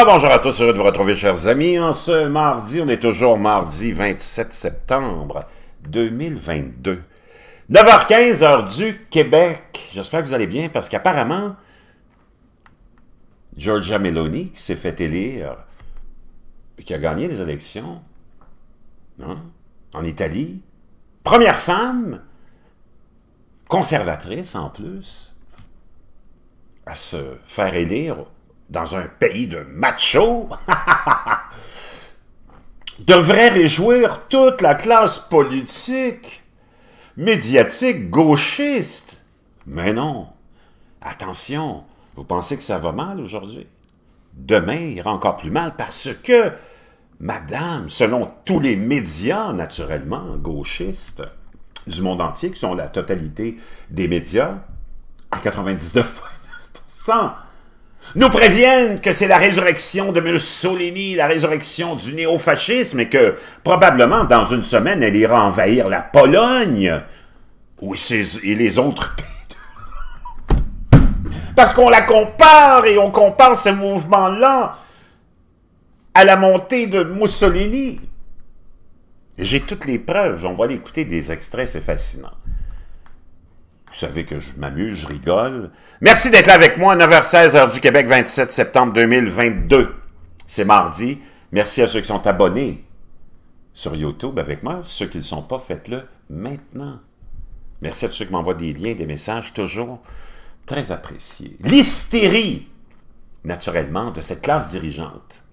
Bonjour à tous, heureux de vous retrouver, chers amis. En ce mardi, on est toujours mardi 27 septembre 2022. 9h15, heure du Québec. J'espère que vous allez bien, parce qu'apparemment, Giorgia Meloni, qui s'est fait élire, qui a gagné les élections, hein, en Italie, première femme, conservatrice en plus, à se faire élire dans un pays de machos, devrait réjouir toute la classe politique, médiatique, gauchiste. Mais non, attention, vous pensez que ça va mal aujourd'hui? Demain, il ira encore plus mal parce que, madame, selon tous les médias, naturellement, gauchistes du monde entier, qui sont la totalité des médias, à 99,9%, nous préviennent que c'est la résurrection de Mussolini, la résurrection du néofascisme, et que probablement dans une semaine, elle ira envahir la Pologne et les autres pays. Parce qu'on la compare, et on compare ce mouvement-là à la montée de Mussolini. J'ai toutes les preuves, on va aller écouter des extraits, c'est fascinant. Vous savez que je m'amuse, je rigole. Merci d'être là avec moi, 9h16, heure du Québec, 27 septembre 2022. C'est mardi. Merci à ceux qui sont abonnés sur YouTube avec moi. Ceux qui ne le sont pas, faites-le maintenant. Merci à tous ceux qui m'envoient des liens, des messages, toujours très appréciés. L'hystérie, naturellement, de cette classe dirigeante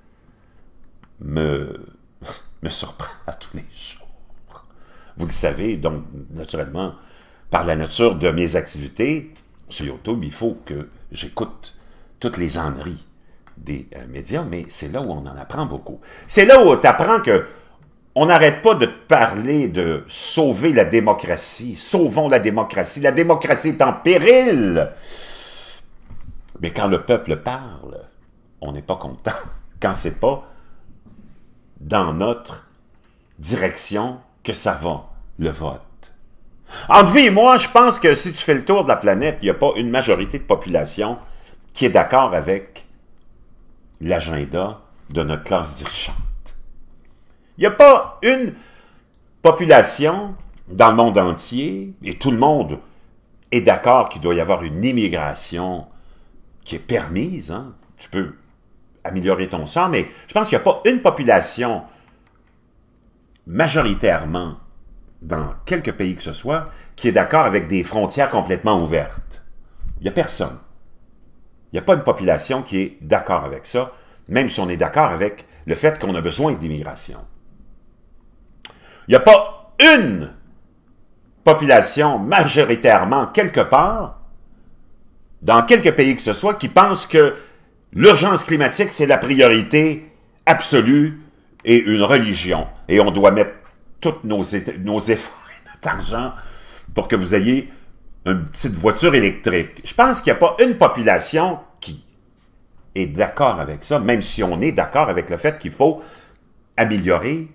me surprend à tous les jours. Vous le savez, donc, naturellement, par la nature de mes activités sur YouTube, il faut que j'écoute toutes les âneries des médias, mais c'est là où on en apprend beaucoup. C'est là où tu apprends que on n'arrête pas de te parler de sauver la démocratie. Sauvons la démocratie. La démocratie est en péril. Mais quand le peuple parle, on n'est pas content. Quand c'est pas dans notre direction que ça va, le vote. Entre vous et moi, je pense que si tu fais le tour de la planète, il n'y a pas une majorité de population qui est d'accord avec l'agenda de notre classe dirigeante. Il n'y a pas une population dans le monde entier, et tout le monde est d'accord qu'il doit y avoir une immigration qui est permise. Hein? Tu peux améliorer ton sort, mais je pense qu'il n'y a pas une population majoritairement dans quelques pays que ce soit, qui est d'accord avec des frontières complètement ouvertes. Il n'y a personne. Il n'y a pas une population qui est d'accord avec ça, même si on est d'accord avec le fait qu'on a besoin d'immigration. Il n'y a pas une population majoritairement quelque part, dans quelques pays que ce soit, qui pense que l'urgence climatique, c'est la priorité absolue et une religion. Et on doit mettre tous nos efforts et notre argent pour que vous ayez une petite voiture électrique. Je pense qu'il n'y a pas une population qui est d'accord avec ça, même si on est d'accord avec le fait qu'il faut améliorer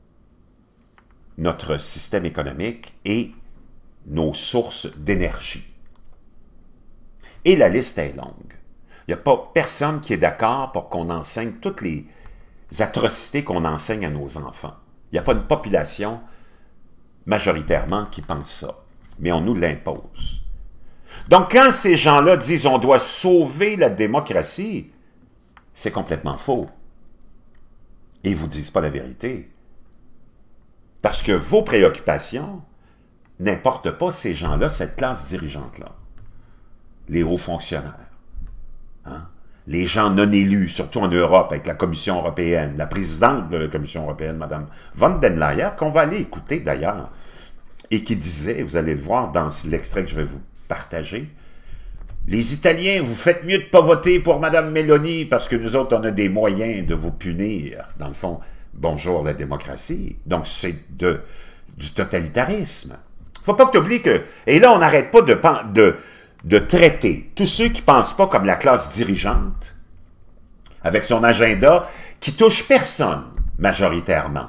notre système économique et nos sources d'énergie. Et la liste est longue. Il n'y a pas personne qui est d'accord pour qu'on enseigne toutes les atrocités qu'on enseigne à nos enfants. Il n'y a pas une population majoritairement qui pense ça, mais on nous l'impose. Donc, quand ces gens-là disent on doit sauver la démocratie, c'est complètement faux. Et ils ne vous disent pas la vérité. Parce que vos préoccupations n'importent pas ces gens-là, cette classe dirigeante-là. Les hauts fonctionnaires. Hein? Les gens non élus, surtout en Europe, avec la Commission européenne, la présidente de la Commission européenne, Mme von der Leyen, qu'on va aller écouter d'ailleurs, et qui disait, vous allez le voir dans l'extrait que je vais vous partager, « Les Italiens, vous faites mieux de ne pas voter pour Mme Meloni, parce que nous autres, on a des moyens de vous punir. » Dans le fond, bonjour la démocratie. Donc, c'est du totalitarisme. Il ne faut pas que tu oublies que... Et là, on n'arrête pas de traiter tous ceux qui ne pensent pas comme la classe dirigeante, avec son agenda, qui touche personne, majoritairement.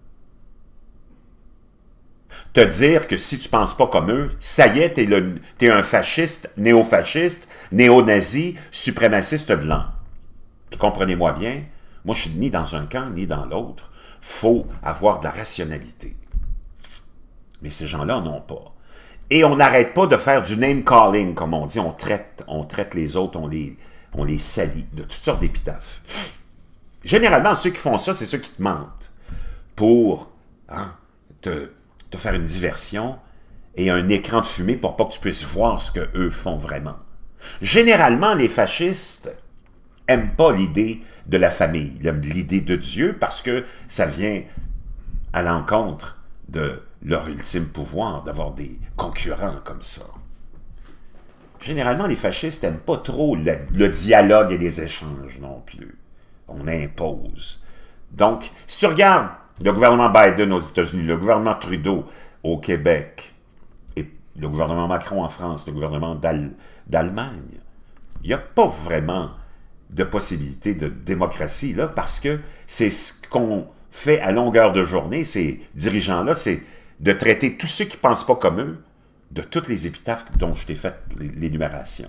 Te dire que si tu ne penses pas comme eux, ça y est, t'es un fasciste, néo-nazi, suprémaciste blanc. Puis comprenez-moi bien, moi je suis ni dans un camp ni dans l'autre. Faut avoir de la rationalité. Mais ces gens-là n'en ont pas. Et on n'arrête pas de faire du name-calling, comme on dit. On traite les autres, on les salit de toutes sortes d'épitaphes. Généralement, ceux qui font ça, c'est ceux qui te mentent pour te faire une diversion et un écran de fumée pour pas que tu puisses voir ce qu'eux font vraiment. Généralement, les fascistes n'aiment pas l'idée de la famille. Ils aiment l'idée de Dieu parce que ça vient à l'encontre de leur ultime pouvoir, d'avoir des concurrents comme ça. Généralement, les fascistes n'aiment pas trop le dialogue et les échanges non plus. On impose. Donc, si tu regardes le gouvernement Biden aux États-Unis, le gouvernement Trudeau au Québec, et le gouvernement Macron en France, le gouvernement d'Allemagne, il n'y a pas vraiment de possibilité de démocratie, là, parce que c'est ce qu'on fait à longueur de journée, ces dirigeants-là, c'est de traiter tous ceux qui ne pensent pas comme eux de toutes les épitaphes dont je t'ai fait l'énumération.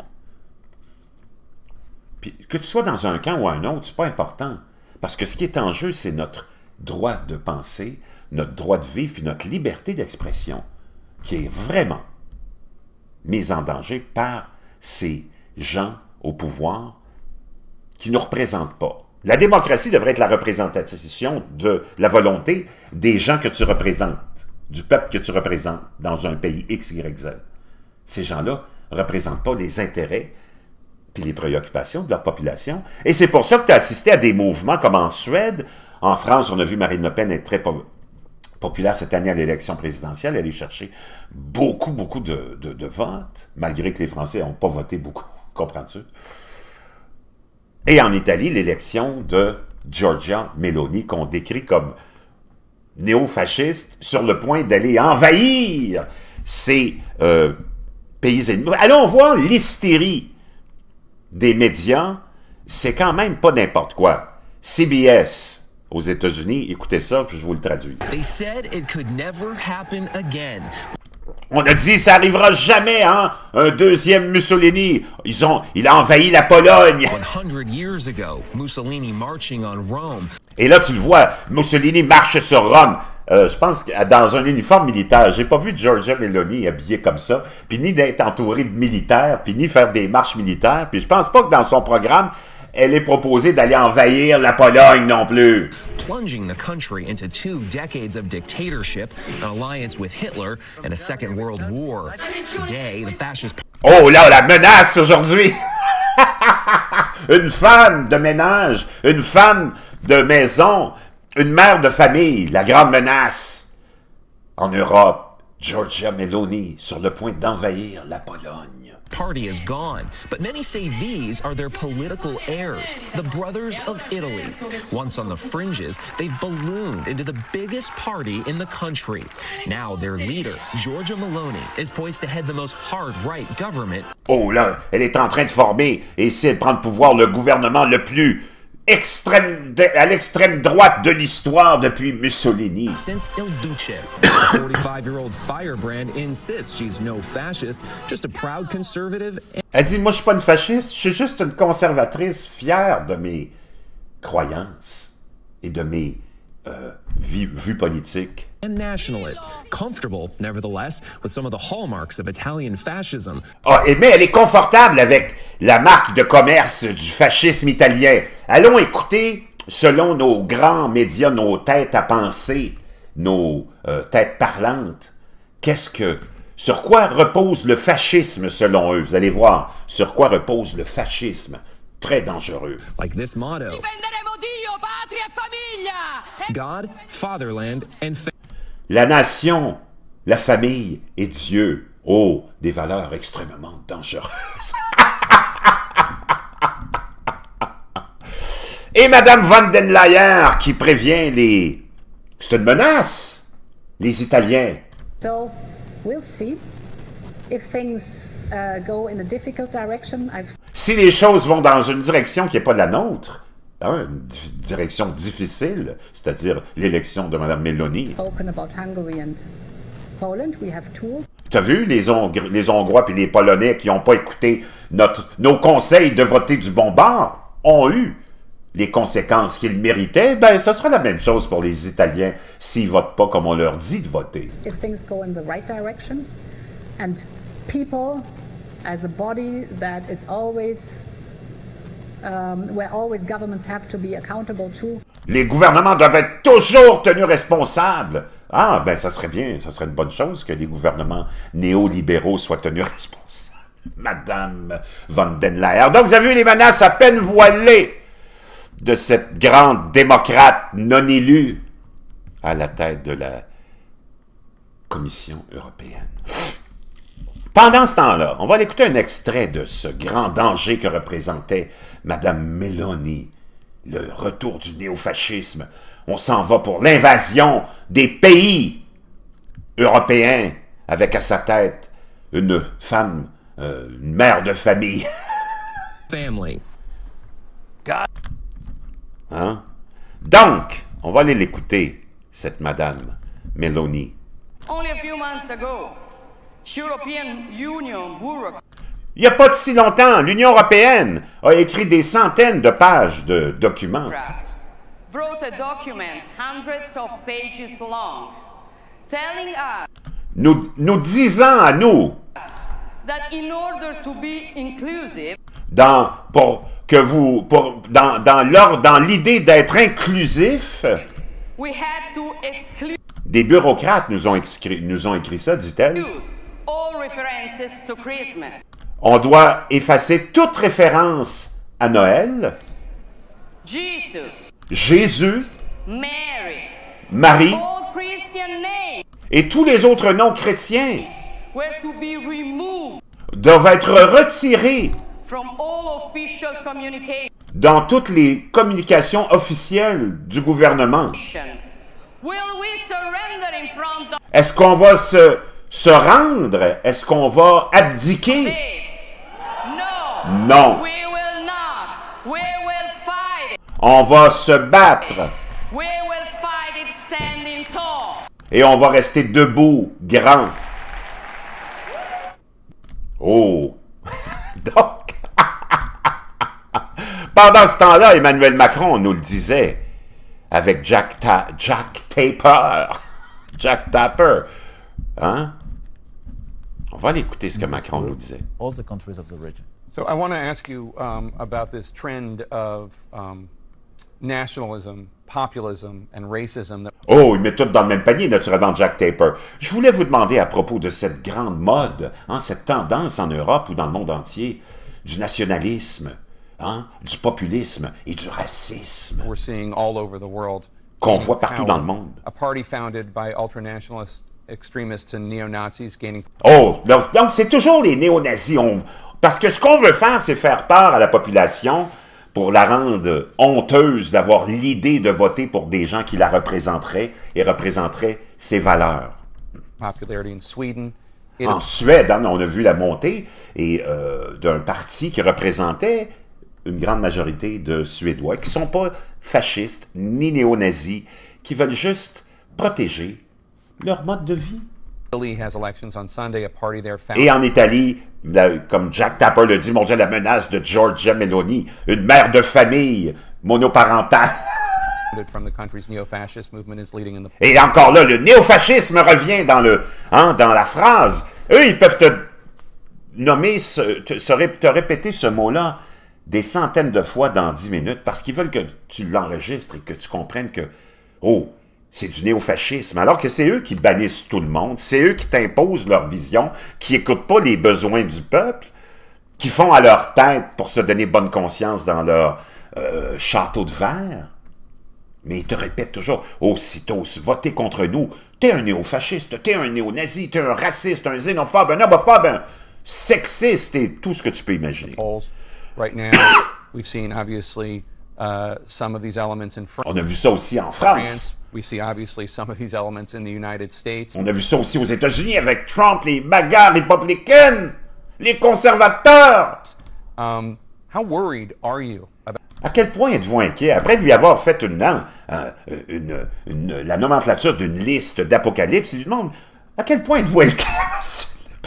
Puis que tu sois dans un camp ou un autre, c'est pas important, parce que ce qui est en jeu, c'est notre droit de penser, notre droit de vivre, puis notre liberté d'expression, qui est vraiment mise en danger par ces gens au pouvoir qui ne nous représentent pas. La démocratie devrait être la représentation de la volonté des gens que tu représentes, du peuple que tu représentes dans un pays X, Y, Z. Ces gens-là ne représentent pas les intérêts puis les préoccupations de leur population. Et c'est pour ça que tu as assisté à des mouvements comme en Suède. En France, on a vu Marine Le Pen être très populaire cette année à l'élection présidentielle. Elle est chercher beaucoup de votes, malgré que les Français n'ont pas voté beaucoup. Comprends-tu? Et en Italie, l'élection de Giorgia Meloni, qu'on décrit comme néo-fasciste, sur le point d'aller envahir ces pays ennemis. Allons voir l'hystérie des médias, c'est quand même pas n'importe quoi. CBS aux États-Unis, écoutez ça, puis je vous le traduis. They said it could never happen again. On a dit, ça arrivera jamais, hein, un deuxième Mussolini. Il a envahi la Pologne. 100 years ago, Mussolini marching on Rome. Et là, tu le vois, Mussolini marche sur Rome. Je pense que dans un uniforme militaire. J'ai pas vu Giorgia Meloni habillée comme ça, puis ni d'être entourée de militaires, puis ni faire des marches militaires. Puis je pense pas que dans son programme, elle est proposée d'aller envahir la Pologne non plus. Plunging the country into 2 decades of dictatorship, an alliance with Hitler, and a Second World War. Today, the fascist... Oh là, la menace aujourd'hui! Une femme de ménage, une femme de maison, une mère de famille, la grande menace. En Europe, Giorgia Meloni sur le point d'envahir la Pologne. Party is gone, but many say these are their political heirs, the brothers of Italy. Once on the fringes, they've ballooned into the biggest party in the country. Now their leader, Giorgia Meloni, is poised to head the most hard-right government. Oh là, elle est en train de former et essayer de prendre pouvoir le gouvernement le plus à l'extrême droite de l'histoire depuis Mussolini. Since Il Duce, the 45-year-old firebrand insists she's no fascist, just a proud conservative. Elle dit, moi je suis pas une fasciste, je suis juste une conservatrice fière de mes croyances et de mes vues politiques. And nationalist, comfortable, nevertheless, with some of the hallmarks of Italian fascism. Mais elle est confortable avec la marque de commerce du fascisme italien. Allons écouter, selon nos grands médias, nos têtes à penser, nos têtes parlantes, sur quoi repose le fascisme selon eux? Vous allez voir sur quoi repose le fascisme. Très dangereux. Like this motto. Difenderemo Dio, patria e famiglia. God, fatherland, and family. La nation, la famille et Dieu. Oh, des valeurs extrêmement dangereuses. Et Madame von den Leyen qui prévient les... C'est une menace, les Italiens. So, we'll see. If things go in a difficult direction, Si les choses vont dans une direction qui n'est pas la nôtre, hein, une direction difficile, c'est-à-dire l'élection de Mme Meloni. spoken about Hungary and Poland, we have tools. Tu as vu les Hongrois et les Polonais qui n'ont pas écouté nos conseils de voter du bon bord, ont eu les conséquences qu'ils méritaient, ben, ça sera la même chose pour les Italiens s'ils ne votent pas comme on leur dit de voter. If things go in the right direction, and people, as a body that is always, where always governments have to be accountable to. Les gouvernements doivent être toujours tenus responsables. Ah, ben, ça serait bien, ça serait une bonne chose que les gouvernements néolibéraux soient tenus responsables. Madame von den Leyen. Donc, vous avez vu les menaces à peine voilées de cette grande démocrate non élue à la tête de la Commission européenne. Pendant ce temps-là, on va aller écouter un extrait de ce grand danger que représentait Madame Meloni, le retour du néofascisme. On s'en va pour l'invasion des pays européens avec à sa tête une femme, une mère de famille. Family. Hein? Donc, on va aller l'écouter, cette Madame Meloni. Only a few months ago, European Union bureaucrats Il n'y a pas de si longtemps, l'Union européenne a écrit des centaines de pages de documents. wrote a document hundreds of pages long, telling us Nous disant à nous, that in order to be inclusive, dans l'idée d'être inclusif, we had to exclude des bureaucrates nous ont écrit ça, dit-elle. all references to Christmas, On doit effacer toute référence à Noël, Jesus, Jésus, Mary, Marie all Christian names et tous les autres noms chrétiens were to be removed doivent être retirés from all official communication. dans toutes les communications officielles du gouvernement. Will we surrender in front of Est-ce qu'on va se rendre? Est-ce qu'on va abdiquer? this? No. Non. We will not. We will fight it. On va se battre We will fight it standing tall. et on va rester debout, grand. Oh! Donc, pendant ce temps-là, Emmanuel Macron nous le disait avec Jack Tapper. Jack Tapper. Hein? On va aller écouter ce que Macron nous disait. All the countries of the region. So I want to ask you about this trend of nationalism, populism, and racism. Oh, il met tout dans le même panier, naturellement, Jack Tapper. Je voulais vous demander à propos de cette grande mode, hein, cette tendance en Europe ou dans le monde entier, du nationalisme, hein, du populisme et du racisme We're seeing all over the world. qu'on voit partout dans le monde. A party founded by ultranationalist extremists and neo-Nazis gaining. Oh, donc c'est toujours les néo-nazis. Parce que ce qu'on veut faire, c'est faire peur à la population pour la rendre honteuse d'avoir l'idée de voter pour des gens qui la représenteraient et représenteraient ses valeurs. Popularity in Sweden. En Suède, hein, on a vu la montée d'un parti qui représentait une grande majorité de Suédois qui ne sont pas fascistes ni néo-nazis, qui veulent juste protéger leur mode de vie. Italy has elections on Sunday. A party there founded Et en Italie, comme Jack Tapper le dit, mon Dieu, la menace de Giorgia Meloni, une mère de famille monoparentale. from the country's neo-fascist movement is leading in the. Et encore là, le néofascisme revient dans la phrase. Eux, ils peuvent te nommer, te répéter ce mot-là des centaines de fois dans 10 minutes parce qu'ils veulent que tu l'enregistres et que tu comprennes que, oh, c'est du néofascisme, alors que c'est eux qui bannissent tout le monde, c'est eux qui t'imposent leur vision, qui n'écoutent pas les besoins du peuple, qui font à leur tête pour se donner bonne conscience dans leur château de verre. Mais ils te répètent toujours, aussitôt, votez contre nous, t'es un néofasciste, t'es un néo-nazi, t'es un raciste, un xénophobe, un homophobe, un sexiste et tout ce que tu peux imaginer. Right now, we've seen obviously some of these elements in France. On a vu ça aussi en France. We see obviously some of these elements in the United States. On a vu ça aussi aux États-Unis avec Trump, les bagarres républicaines, les conservateurs. How worried are you about? À quel point êtes-vous inquiet après lui avoir fait la nomenclature d'une liste d'Apocalypse? Il lui demande à quel point êtes-vous inquiet?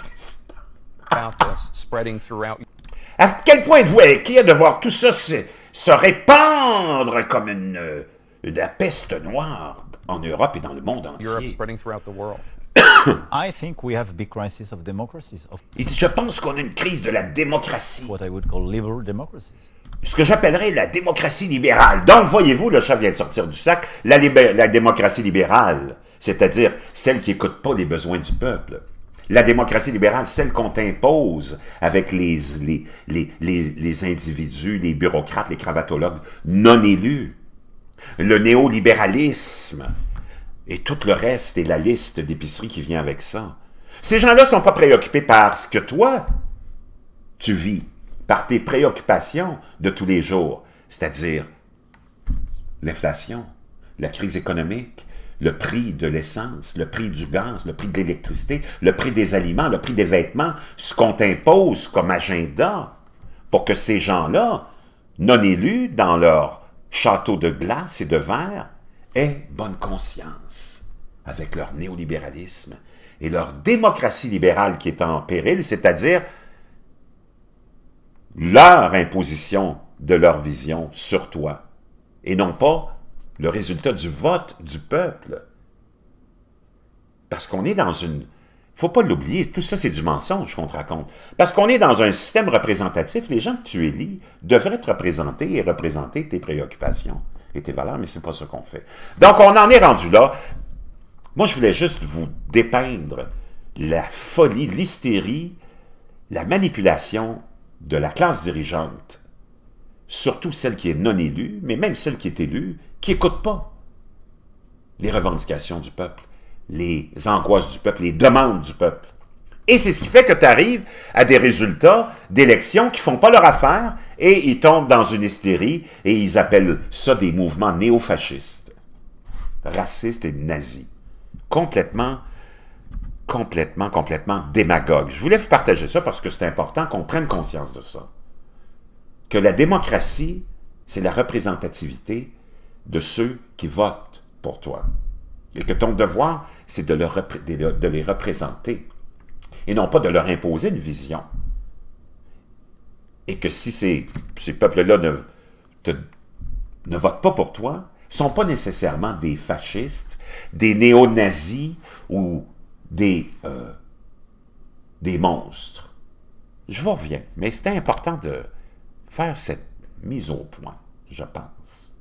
About this spreading throughout. À quel point êtes-vous inquiet de voir tout ça se répandre comme la peste noire en Europe et dans le monde Europe entier. spreading throughout the world. I think we have a big crisis of democracies, of Il dit, je pense qu'on a une crise de la démocratie. what I would call liberal democracies. Ce que j'appellerais la démocratie libérale. Donc, voyez-vous, le chat vient de sortir du sac, la démocratie libérale, c'est-à-dire celle qui n'écoute pas les besoins du peuple. La démocratie libérale, celle qu'on t'impose avec les individus, les bureaucrates, les cravatologues non élus. Le néolibéralisme et tout le reste et la liste d'épiceries qui vient avec ça. Ces gens-là ne sont pas préoccupés par ce que toi, tu vis, par tes préoccupations de tous les jours, c'est-à-dire l'inflation, la crise économique, le prix de l'essence, le prix du gaz, le prix de l'électricité, le prix des aliments, le prix des vêtements, ce qu'on t'impose comme agenda pour que ces gens-là, non élus dans leur château de glace et de verre, aient bonne conscience avec leur néolibéralisme et leur démocratie libérale qui est en péril, c'est-à-dire leur imposition de leur vision sur toi, et non pas le résultat du vote du peuple. Parce qu'on est dans une... Il ne faut pas l'oublier, tout ça c'est du mensonge qu'on te raconte. Parce qu'on est dans un système représentatif, les gens que tu élis devraient te représenter et représenter tes préoccupations et tes valeurs, mais ce n'est pas ce qu'on fait. Donc on en est rendu là. Moi je voulais juste vous dépeindre la folie, l'hystérie, la manipulation de la classe dirigeante, surtout celle qui est non élue, mais même celle qui est élue, qui n'écoute pas les revendications du peuple, les angoisses du peuple, les demandes du peuple. Et c'est ce qui fait que tu arrives à des résultats d'élections qui ne font pas leur affaire et ils tombent dans une hystérie et ils appellent ça des mouvements néofascistes, racistes et nazis. Complètement démagogue. Je voulais vous partager ça parce que c'est important qu'on prenne conscience de ça. Que la démocratie, c'est la représentativité de ceux qui votent pour toi. Et que ton devoir, c'est de les représenter. Et non pas de leur imposer une vision. Et que si ces peuples-là ne votent pas pour toi, ne sont pas nécessairement des fascistes, des néo-nazis ou des monstres. Je vous reviens, mais c'était important de faire cette mise au point, je pense.